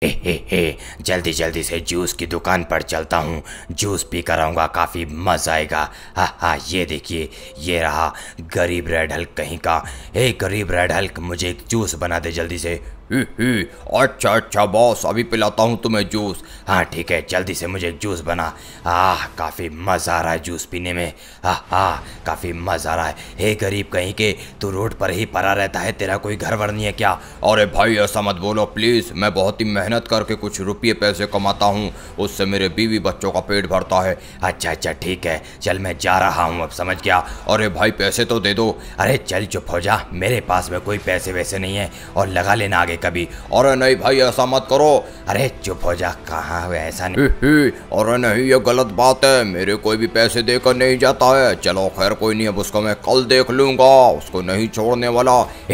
हे जल्दी जल्दी से जूस की दुकान पर चलता हूँ, जूस पी कर आऊँगा, काफ़ी मज़ा आएगा। हाँ, ये देखिए, ये रहा गरीब रेड हल्क कहीं का। हे गरीब रेड हल्क, मुझे एक जूस बना दे जल्दी से। ही, अच्छा अच्छा बॉस, अभी पिलाता हूँ तुम्हें जूस। हाँ ठीक है, जल्दी से मुझे एक जूस बना। काफ़ी मज़ा आ रहा है जूस पीने में। काफ़ी मज़ा आ रहा है। हे गरीब कहीं के, तू रोड पर ही पड़ा रहता है, तेरा कोई घर वर नहीं है क्या? अरे भाई ऐसा मत बोलो प्लीज़, मैं बहुत ही मेहनत करके कुछ रुपये पैसे कमाता हूँ, उससे मेरे बीवी बच्चों का पेट भरता है। अच्छा ठीक है, चल मैं जा रहा हूँ, अब समझ गया। अरे भाई पैसे तो दे दो। अरे चल चुप हो जा, मेरे पास में कोई पैसे वैसे नहीं है, और लगा लेना आगे कभी। अरे नहीं भाई ऐसा मत करो। अरे चुप हो जा, कहाँ है, ऐसा नहीं। अरे नहीं, ये गलत बात है, मेरे कोई भी पैसे देकर नहीं जाता है। चलो खैर कोई नहीं, अब उसको मैं कल देख लूंगा, उसको नहीं छोड़ने वाला।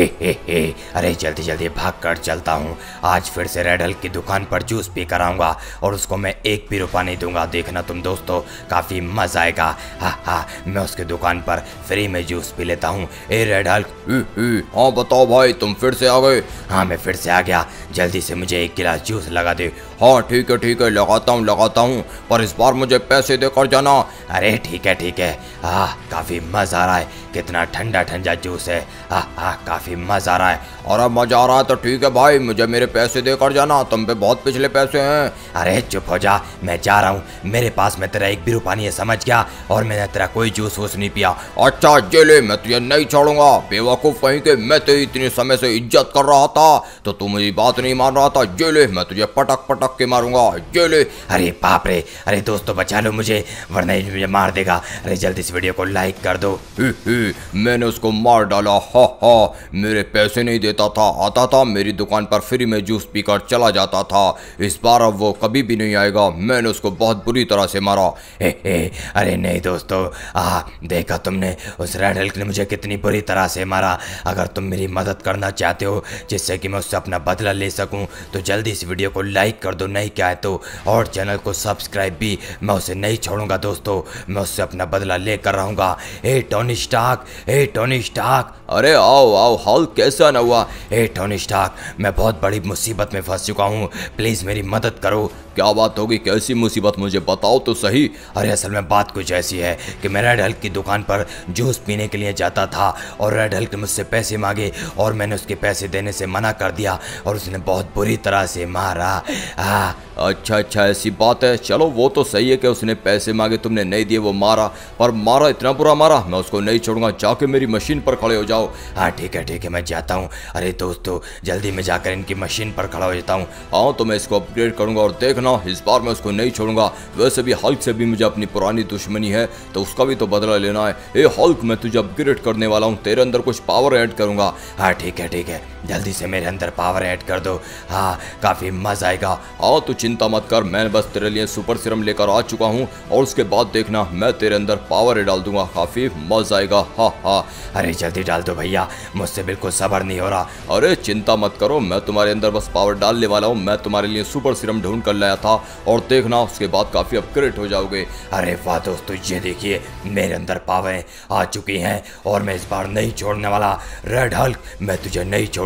अरे जल्दी जल्दी भाग कर चलता हूँ, आज फिर से रेड हल्क की दुकान पर जूस पी कर आऊंगा, और उसको मैं एक भी रुपया नहीं दूंगा। देखना तुम दोस्तों, काफ़ी मज़ा आएगा। मैं उसकी दुकान पर फ्री में जूस पी लेता हूँ। A red Hulk. हाँ बताओ भाई, तुम फिर से आ गए? हाँ मैं फिर से आ गया, जल्दी से मुझे एक गिलास जूस लगा दे। हाँ ठीक है लगाता हूँ, पर इस बार मुझे पैसे देकर जाना। अरे ठीक है। काफ़ी मज़ा आ रहा है, कितना ठंडा ठंडा जूस है। काफ़ी मज़ा आ रहा है। और मज़ा आ रहा है तो ठीक है भाई, मुझे मेरे पैसे देकर जाना, तुम पे बहुत पिछले पैसे हैं। अरे चुप हो जा, मैं जा रहा हूँ, मेरे पास में तेरा एक भी रुपया नहीं है, समझ गया? और मैंने तेरा कोई जूस वूस नहीं पिया। अच्छा जेले, मैं तुझे नहीं छोड़ूंगा बेवकूफ़ कहीं के, मैं तेरी इतने समय से इज्जत कर रहा था तो तू मेरी बात नहीं मान रहा था। जेले, मैं तुझे पटक के मारूंगा, जेले। अरे बाप रे, अरे दोस्तों बचा लो मुझे, वरना ये मुझे मार देगा। अरे जल्दी से वीडियो को लाइक कर दो। मैंने उसको मार डाला। मेरे पैसे नहीं देता था, आता था मेरी दुकान पर फ्री में जूस पीकर चला जाता था। इस बार अब वो कभी भी नहीं आएगा, मैंने उसको बहुत बुरी तरह से मारा। अरे नहीं दोस्तों, देखा तुमने, उस रेड हल्क ने मुझे कितनी बुरी तरह से मारा। अगर तुम मेरी मदद करना चाहते हो जिससे कि मैं उससे अपना बदला ले सकूं, तो जल्दी इस वीडियो को लाइक कर दो, नहीं क्या है तो, और चैनल को सब्सक्राइब भी। मैं उसे नहीं छोड़ूंगा दोस्तों, मैं उससे अपना बदला लेकर रहूंगा। Tony Stark. अरे आओ हल्क, कैसा न हुआ? टोनी स्टार्क, मैं बहुत बड़ी मुसीबत में फंस चुका हूँ, प्लीज़ मेरी मदद करो। क्या बात होगी, कैसी मुसीबत, मुझे बताओ तो सही। अरे असल में बात कुछ ऐसी है कि मैं रेड हल्क की दुकान पर जूस पीने के लिए जाता था, और रेड हल्क ने मुझसे पैसे मांगे, और मैंने उसके पैसे देने से मना कर दिया, और उसने बहुत बुरी तरह से मारा। अच्छा ऐसी बात है। चलो वो तो सही है कि उसने पैसे मांगे, तुमने नहीं दिए, वो मारा, पर मारा इतना बुरा मारा, मैं उसको नहीं छोड़ूंगा। जाके मेरी मशीन पर खड़े हो जाओ। हाँ ठीक है, मैं जाता हूँ। अरे दोस्तों जल्दी मैं जाकर इनकी मशीन पर खड़ा हो जाता हूँ। हाँ तो मैं इसको अपग्रेड करूँगा, और देखना इस बार मैं उसको नहीं छोड़ूंगा। वैसे भी हल्क से भी मुझे अपनी पुरानी दुश्मनी है, तो उसका भी तो बदला लेना है। हल्क, मैं तुझे अपग्रेड करने वाला हूँ, तेरे अंदर कुछ पावर ऐड करूँगा। हाँ ठीक है, जल्दी से मेरे अंदर पावर ऐड कर दो। काफ़ी मज़ा आएगा। तो चिंता मत कर, मैं बस तेरे लिए सुपर सीरम लेकर आ चुका हूँ, और उसके बाद देखना मैं तेरे अंदर पावर डाल दूंगा, काफ़ी मज़ा आएगा। अरे जल्दी डाल दो भैया, मुझसे बिल्कुल सब्र नहीं हो रहा। अरे चिंता मत करो, मैं तुम्हारे अंदर बस पावर डालने वाला हूँ। मैं तुम्हारे लिए सुपर सीरम ढूंढ कर लाया था, और देखना उसके बाद काफ़ी अपग्रेड हो जाओगे। अरे वाह दोस्तों, ये देखिए मेरे अंदर पावर आ चुकी हैं, और मैं इस बार नहीं छोड़ने वाला। रेड हल्क, मैं तुझे नहीं छोड़ूंगा।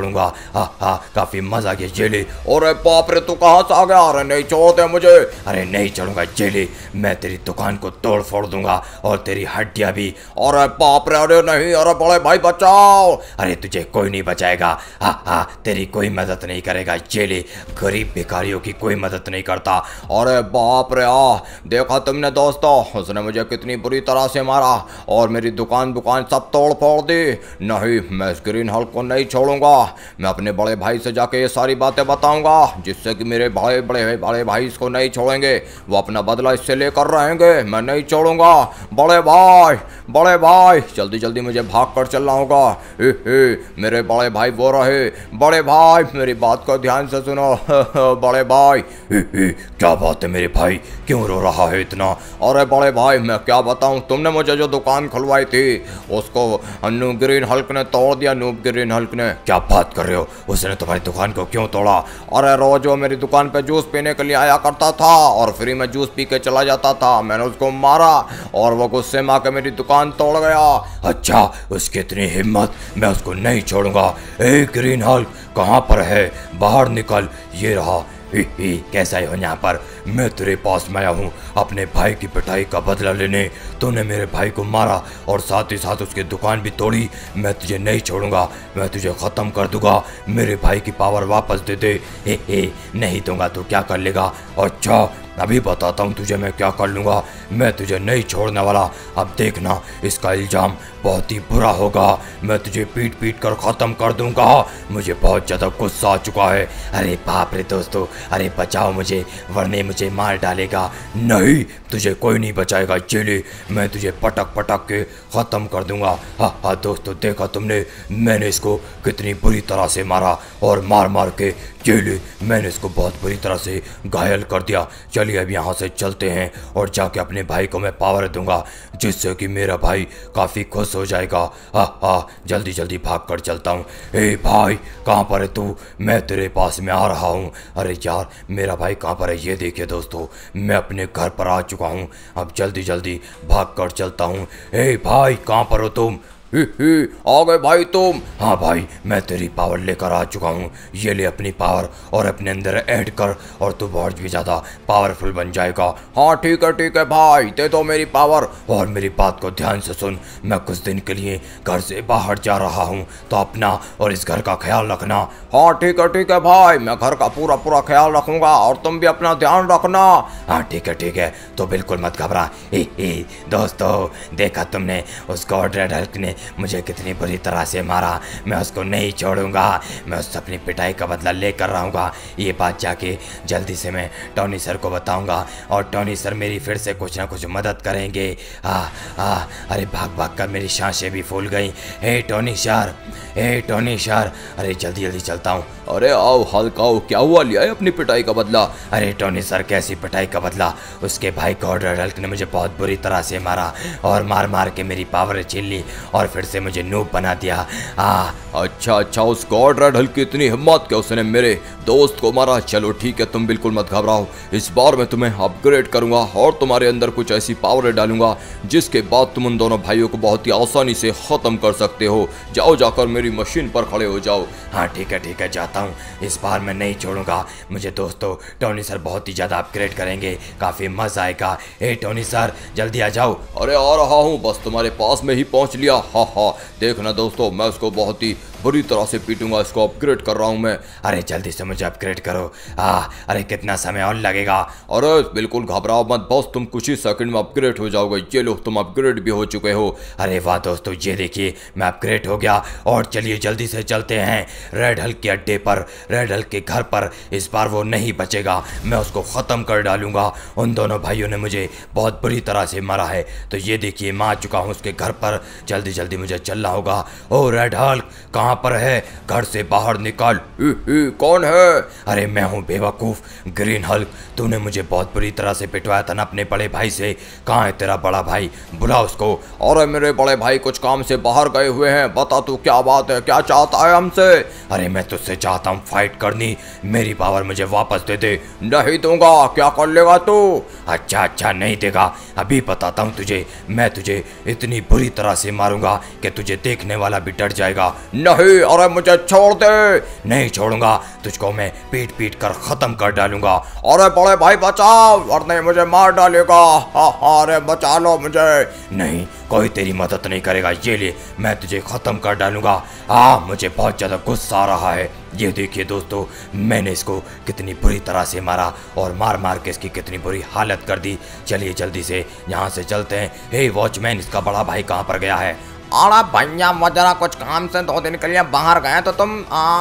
काफ़ी मज़ा आ गया जेली। अरे बाप रे, तू कहाँ से आ गया? अरे नहीं छोड़ते मुझे। अरे नहीं छोड़ूंगा जेली, मैं तेरी दुकान को तोड़ फोड़ दूंगा, और तेरी हड्डियां भी। अरे बाप रे, अरे नहीं, अरे बड़े भाई बचाओ। अरे तुझे कोई नहीं बचाएगा। तेरी कोई मदद नहीं करेगा जेली, गरीब भिखारियों की कोई मदद नहीं करता। अरे बाप रे, देखा तुमने दोस्तों, उसने मुझे कितनी बुरी तरह से मारा, और मेरी दुकान सब तोड़ फोड़ दी। नहीं, मैं इस ग्रीन हल्क को नहीं छोड़ूंगा, मैं अपने बड़े भाई से जाके ये सारी बातें बताऊंगा, जिससे कि मेरे बड़े भाई इसको नहीं छोड़ेंगे, वो अपना बदला इससे लेकर रहेंगे। मैं नहीं छोड़ूंगा। बड़े भाई जल्दी मुझे भाग कर चलना होगा। मेरे बड़े भाई वो रहे। बड़े भाई मेरी बात को ध्यान से सुनो। बड़े भाई। क्या बात है मेरे भाई, क्यों रो रहा है इतना? अरे बड़े भाई मैं क्या बताऊं, तुमने मुझे जो दुकान खुलवाई थी उसको नूब ग्रीन हल्क ने तोड़ दिया। नूब ग्रीन हल्क ने? क्या बात कर रहे हो, उसने तुम्हारी दुकान को क्यों तोड़ा? अरे रोज वो मेरी दुकान पे जूस पीने के लिए आया करता था, और फ्री में जूस पी के चला जाता था। मैंने उसको मारा, और वो गुस्से में आकर मेरी दुकान तोड़ गया। अच्छा, उसकी इतनी हिम्मत, मैं उसको नहीं छोड़ूंगा। ग्रीन हल्क कहाँ पर है? बाहर निकल। ये रहा ही कैसा है हो यहाँ पर? मैं तेरे पास में आया हूँ अपने भाई की पिटाई का बदला लेने। तूने मेरे भाई को मारा और साथ ही साथ उसकी दुकान भी तोड़ी। मैं तुझे नहीं छोड़ूंगा, मैं तुझे ख़त्म कर दूंगा। मेरे भाई की पावर वापस दे दे। हे नहीं दूंगा तो क्या कर लेगा? अच्छा अभी बताता हूँ तुझे मैं क्या कर लूँगा। मैं तुझे नहीं छोड़ने वाला। अब देखना, इसका इल्ज़ाम बहुत ही बुरा होगा। मैं तुझे पीट पीट कर ख़त्म कर दूंगा। मुझे बहुत ज़्यादा गुस्सा आ चुका है। अरे बाप रे दोस्तों, अरे बचाओ मुझे वरने मुझे मार डालेगा। नहीं, तुझे कोई नहीं बचाएगा चेले, मैं तुझे पटक पटक के ख़त्म कर दूंगा। हाँ दोस्तों, देखा तुमने मैंने इसको कितनी बुरी तरह से मारा और मार मार के चेले मैंने इसको बहुत बुरी तरह से घायल कर दिया। चलिए अब यहाँ से चलते हैं और जाके अपने भाई को मैं पावर दूंगा जिससे कि मेरा भाई काफ़ी खुश हो जाएगा। हाँ जल्दी जल्दी भाग कर चलता हूँ। हे भाई कहाँ पर है तू? मैं तेरे पास में आ रहा हूँ। अरे यार मेरा भाई कहाँ पर है? ये देखिए दोस्तों, मैं अपने घर पर आ चुका हूँ। अब जल्दी जल्दी भाग कर चलता हूँ। हे भाई कहाँ पर हो तुम? आ गए भाई तुम? हाँ भाई मैं तेरी पावर लेकर आ चुका हूँ। ये ले अपनी पावर और अपने अंदर ऐड कर और तू बहुत भी ज़्यादा पावरफुल बन जाएगा। हाँ ठीक है भाई, दे दो मेरी पावर। और मेरी बात को ध्यान से सुन, मैं कुछ दिन के लिए घर से बाहर जा रहा हूँ तो अपना और इस घर का ख्याल रखना। हाँ ठीक है भाई, मैं घर का पूरा ख्याल रखूँगा और तुम भी अपना ध्यान रखना। हाँ ठीक है, तो बिल्कुल मत घबरा। दोस्तों देखा तुमने उस गॉड रेड हल्क ने मुझे कितनी बुरी तरह से मारा। मैं उसको नहीं छोड़ूंगा, मैं उससे अपनी पिटाई का बदला लेकर रहूँगा। ये बात जाके जल्दी से मैं टोनी सर को बताऊंगा और टोनी सर मेरी फिर से कुछ ना कुछ मदद करेंगे। अरे भाग कर मेरी सांसें भी फूल गई। हे टोनी सर, अरे जल्दी चलता हूँ। अरे आओ हल्काओ, क्या हुआ? लिया है अपनी पिटाई का बदला? अरे टोनी सर कैसी पिटाई का बदला? उसके भाई गॉड रेड हल्क ने मुझे बहुत बुरी तरह से मारा और मार के मेरी पावर छीन ली और फिर से मुझे नूब बना दिया। अच्छा, उस गॉड रेड हल्क की इतनी हिम्मत कि उसने मेरे दोस्त को मारा। चलो ठीक है, तुम बिल्कुल मत घबराओ। इस बार मैं तुम्हें अपग्रेड करूंगा और तुम्हारे अंदर कुछ ऐसी पावर डालूंगा जिसके बाद तुम उन दोनों भाइयों को बहुत ही आसानी से खत्म कर सकते हो। जाकर मेरी मशीन पर खड़े हो जाओ। हाँ ठीक है, जाता हूँ। इस बार मैं नहीं छोड़ूंगा। मुझे दोस्तों टोनी सर बहुत ही ज़्यादा अपग्रेड करेंगे, काफ़ी मज़ा आएगा। हे टोनी सर जल्दी आ जाओ। अरे आ रहा हूँ, बस तुम्हारे पास में ही पहुँच लिया। हाँ देखना दोस्तों, मैं उसको बहुत ही बुरी तरह से पीटूंगा। इसको अपग्रेड कर रहा हूँ मैं। अरे जल्दी से मुझे अपग्रेड करो। अरे कितना समय और लगेगा? अरे बिल्कुल घबराओ मत बॉस, तुम कुछ ही सेकंड में अपग्रेड हो जाओगे। ये लो तुम अपग्रेड भी हो चुके हो। अरे वाह दोस्तों, ये देखिए मैं अपग्रेड हो गया। और चलिए जल्दी से चलते हैं रेड हल्क के अड्डे पर, रेड हल्क के घर पर। इस बार वो नहीं बचेगा, मैं उसको ख़त्म कर डालूंगा। उन दोनों भाइयों ने मुझे बहुत बुरी तरह से मारा है। तो ये देखिए मैं आ चुका हूँ उसके घर पर। जल्दी मुझे चलना होगा। ओ रेड हल्क कहाँ पर है? घर से बाहर निकल। कौन है? अरे मैं हूँ बेवकूफ़ ग्रीन हल्क। तूने मुझे बहुत बुरी तरह से पिटवाया था ना अपने बड़े भाई से। कहाँ है तेरा बड़ा भाई? बुला उसको। अरे मेरे बड़े भाई कुछ काम से बाहर गए हुए हैं। बता तू क्या बात है, क्या चाहता है हमसे? अरे मैं तुझसे चाहता हूँ फाइट करनी, मेरी पावर मुझे वापस दे दे। नहीं दूंगा। क्या कर लेगा तू? अच्छा नहीं देगा, अभी बताता हूँ तुझे। मैं तुझे इतनी बुरी तरह से मारूंगा कि तुझे देखने वाला भी डर जाएगा। नहीं, अरे मुझे छोड़ दे। नहीं छोड़ूंगा, तुझको मैं पीट कर खत्म कर डालूंगा। अरे बड़े भाई बचाओ वरना मुझे मार डालेगा। अरे बचा लो मुझे। नहीं, कोई तेरी मदद नहीं करेगा। ये ले मैं तुझे खत्म कर डालूंगा। मुझे बहुत ज़्यादा गुस्सा आ रहा है। ये देखिए दोस्तों, मैंने इसको कितनी बुरी तरह से मारा और मार के इसकी कितनी बुरी हालत कर दी। चलिए जल्दी से यहाँ से चलते हैं। हे वॉचमैन, इसका बड़ा भाई कहाँ पर गया है? अरे भैया वो जरा कुछ काम से 2 दिन के लिए बाहर गए तो तुम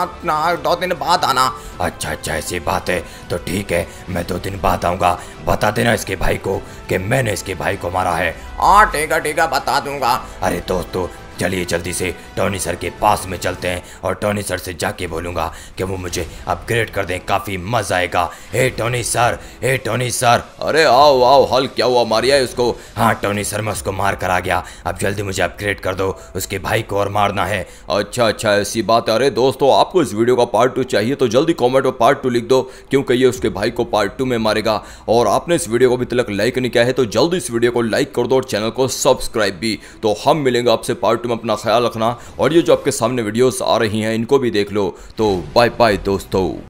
2 दिन बाद आना। अच्छा ऐसी बात है तो ठीक है, मैं 2 दिन बाद आऊँगा। बता देना इसके भाई को कि मैंने इसके भाई को मारा है। हाँ ठीक है बता दूंगा। अरे दोस्तों चलिए जल्दी से टोनी सर के पास में चलते हैं और टोनी सर से जाके बोलूँगा कि वो मुझे अपग्रेड कर दें, काफ़ी मज़ा आएगा। Hey Tony sir. अरे आओ हल, क्या हुआ? मारिया है उसको? हाँ टोनी सर, मैं उसको मार कर आ गया। अब जल्दी मुझे अपग्रेड कर दो, उसके भाई को और मारना है। अच्छा ऐसी बात है। अरे दोस्तों आपको इस वीडियो का पार्ट 2 चाहिए तो जल्दी कॉमेंट में पार्ट 2 लिख दो, क्योंकि ये उसके भाई को पार्ट 2 में मारेगा। और आपने इस वीडियो को अभी तक लाइक नहीं किया है तो जल्दी इस वीडियो को लाइक कर दो और चैनल को सब्सक्राइब भी। तो हम मिलेंगे आपसे पार्ट 2 में। अपना ख्याल रखना और ये जो आपके सामने वीडियोस आ रही हैं इनको भी देख लो। तो बाय बाय दोस्तों।